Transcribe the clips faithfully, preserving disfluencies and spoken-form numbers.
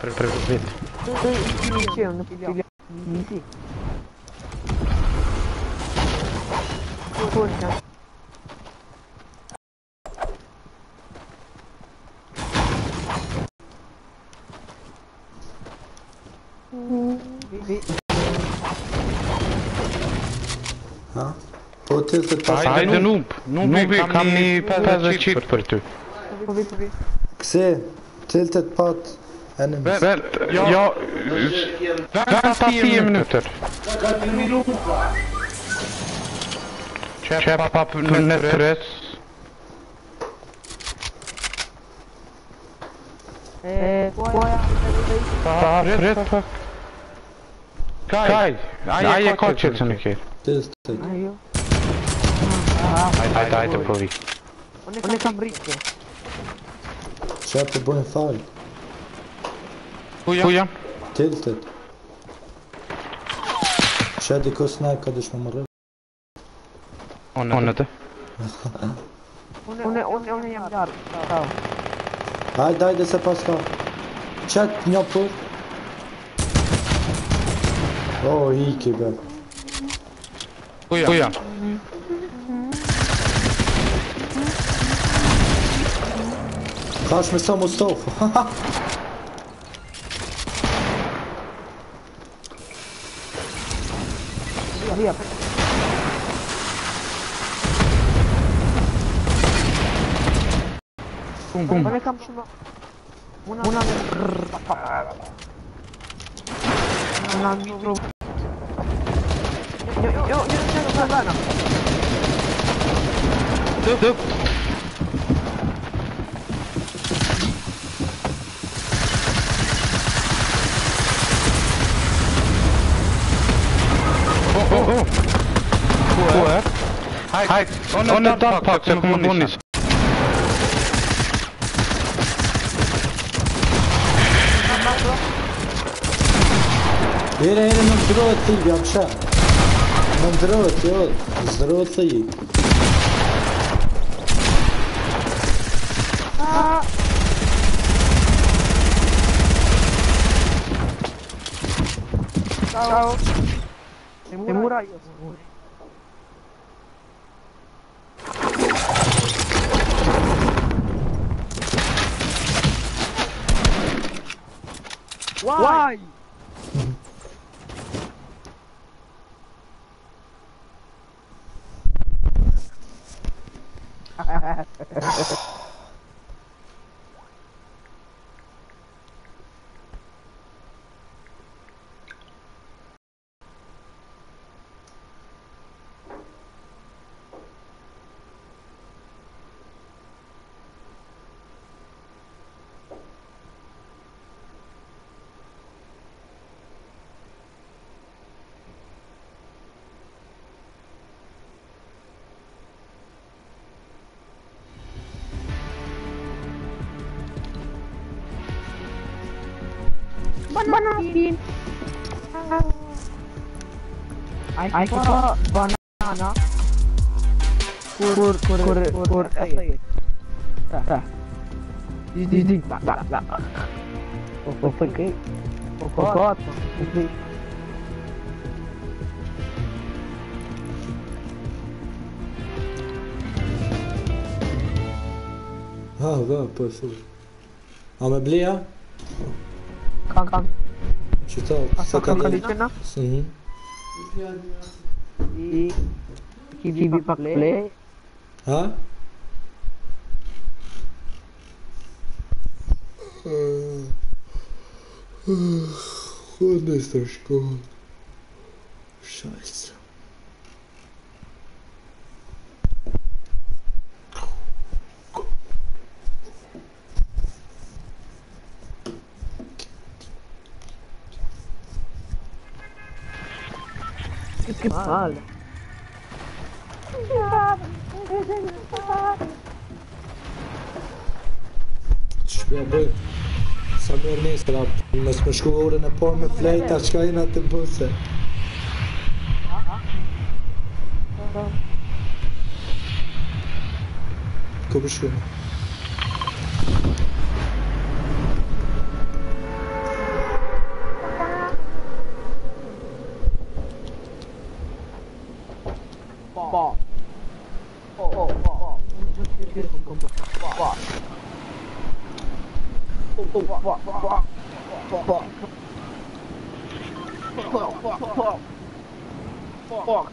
Привет. Ничего, на пиле. Неси. Точно. Ja. På tiltet på Ajde noob. Noob, kan ni passa chip för du? Se, tiltet på enemy. Vänt, jag... Vänta tio minuter. Köp upp nättrös. Eh, Rätt, rätt, tack. Kaj, aj, kočet sam nekaj. Tiltet. ayo. Ajde, ajde, povi. One kam rike. Köper på en fall. Kuja? Tiltet. شادي كو سنايب قديش مرة. On det. One one one jam dar. Hajde, hajde se pas ka. Qet një për. O, hiki be. Kuja? Kash me sa Mustafa. Via. One kam shumë. Una una una mikro. Yo yo yo yo yo gana. Dup, dup. Oh, oh, oh. Hvor? Hej, on er dogpack, så kommer bonus. Hera, hera, من دروتي يا مشا. من دروتي يا دروتي. Ciao. Temura io. Why? Banana. I saw banana. Kur kur kur kur apa? Tak. Di di di tak tak tak. Oh pergi. Oh god. Ah, va, pas fou. Ah, mais blia? Kan kan. Что-то Asal kalicena. Mhm. Di kibi pak play. Ha? Ладно, Сашко. Scheiße. Que mal. Shpjegoj sa mirë nesër atë mos më shku orën e parë me flejta çka jena të buse. Ku më shku? Fuck. Fuck, fuck, fuck. Fuck.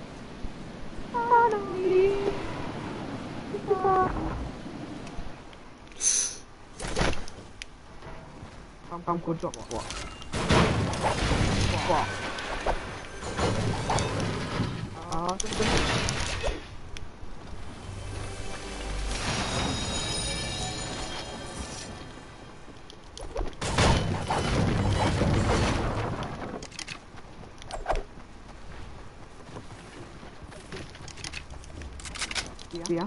Come, come, good job. Fuck. Fuck. Ah, good, good. Yeah.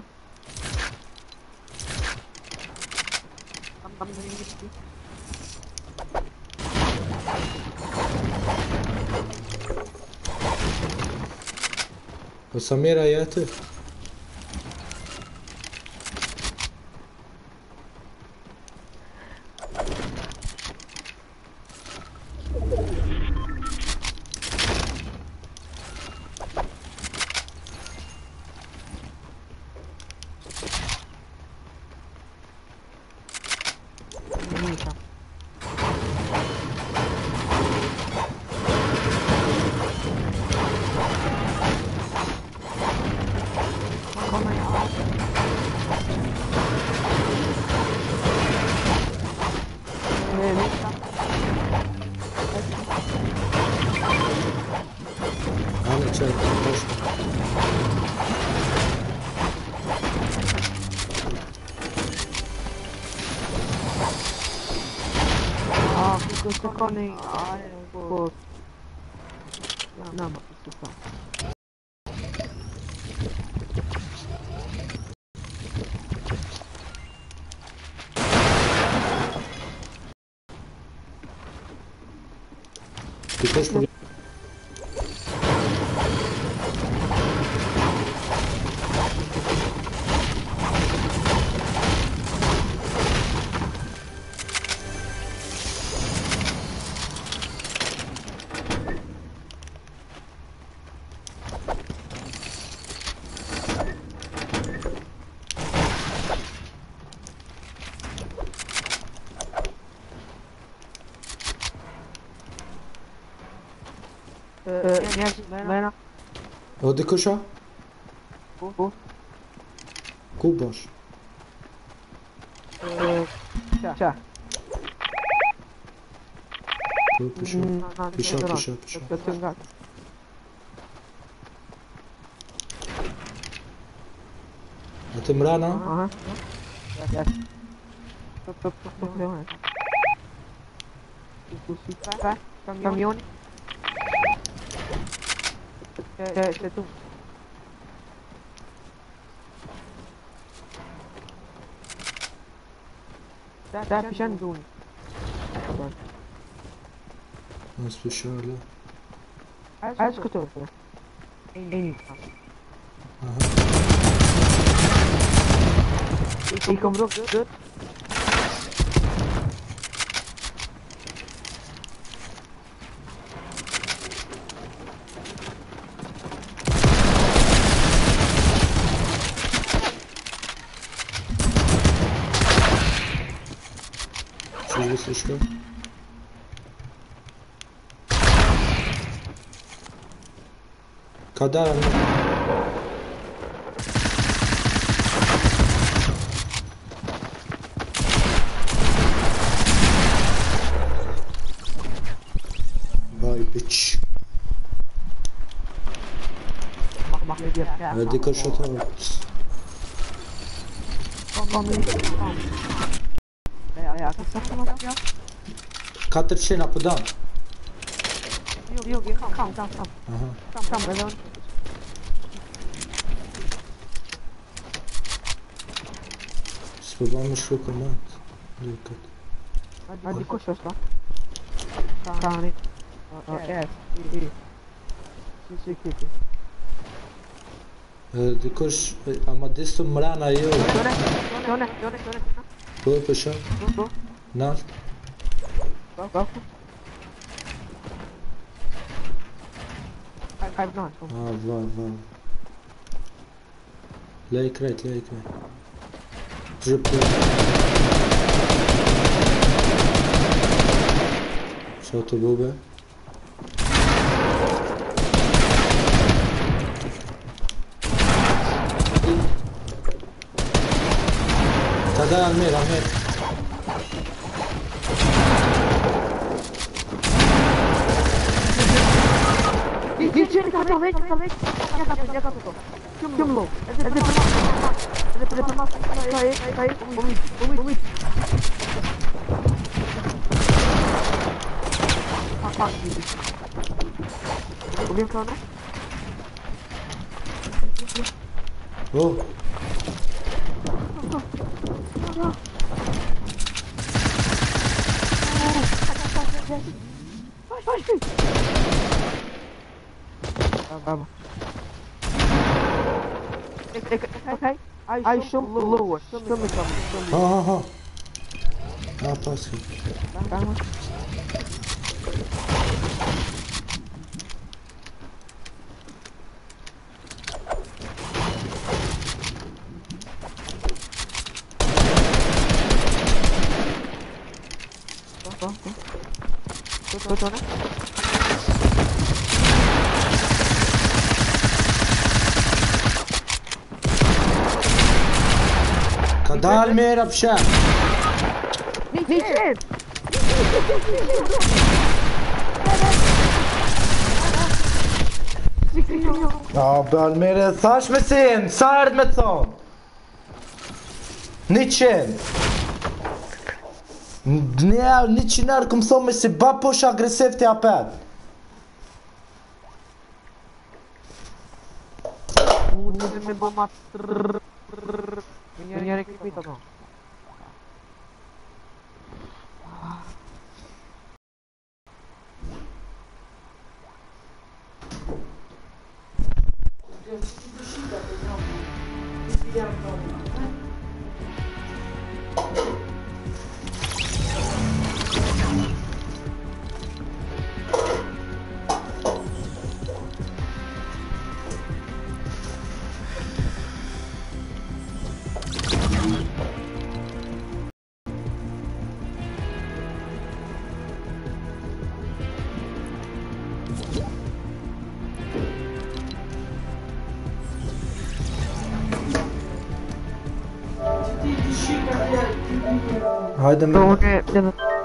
Come, come, come, come. وسميرة ياتي أنا شايف Ah, questo con i... Ah, no, no, ma questo fa. Because Bene. هودي كوشا كوباش C'è. كوباشا بشا بشا بشا هتمرانا Ah. Yes. Stop, stop, stop, stop. Su, su, tre, camioni. C'è, c'è tu. Stai pisciando uno. ما سبيشال Hai scoperto? E inizia. Il compro good. شو بس اشكال كدار باي بيتش هذيك كرشتها كاتر شينا قدام Io che come come come اها come come سبحان مش فاكر مات ليكت Di cosa sta? Cani. Eh, sì. Sì, sì, sì. هذيكش اما ديستو مرانا يو Dove? Dove? Dove? Dove? هو بشا Dove? نار Dove? I've not. اه فا فا لايك رايت لايك رايت جبت Sotto dove? Ta där Almir, Almir. Dice, sta vecchio, sta vecchio. Ya capito, ya capito. Chiumlo. È del primo. È del primo. Dai, dai, dai. Umit, umit, umit. Ah, ah. Umit kana? Oh. Vamos. Okay. I should lower. Show me something. Ha ha ha. Ah, passa. Vamos. Tô, tô, né? Kada Almir apşa. Niçin? Abi Almir thash me sin, sa erdh me thon. Niçin? Ne, niçin er kum thon me si ba posh agresiv ti apet. Unë me bomba. Njëri këpita no. Haydi. Doğru.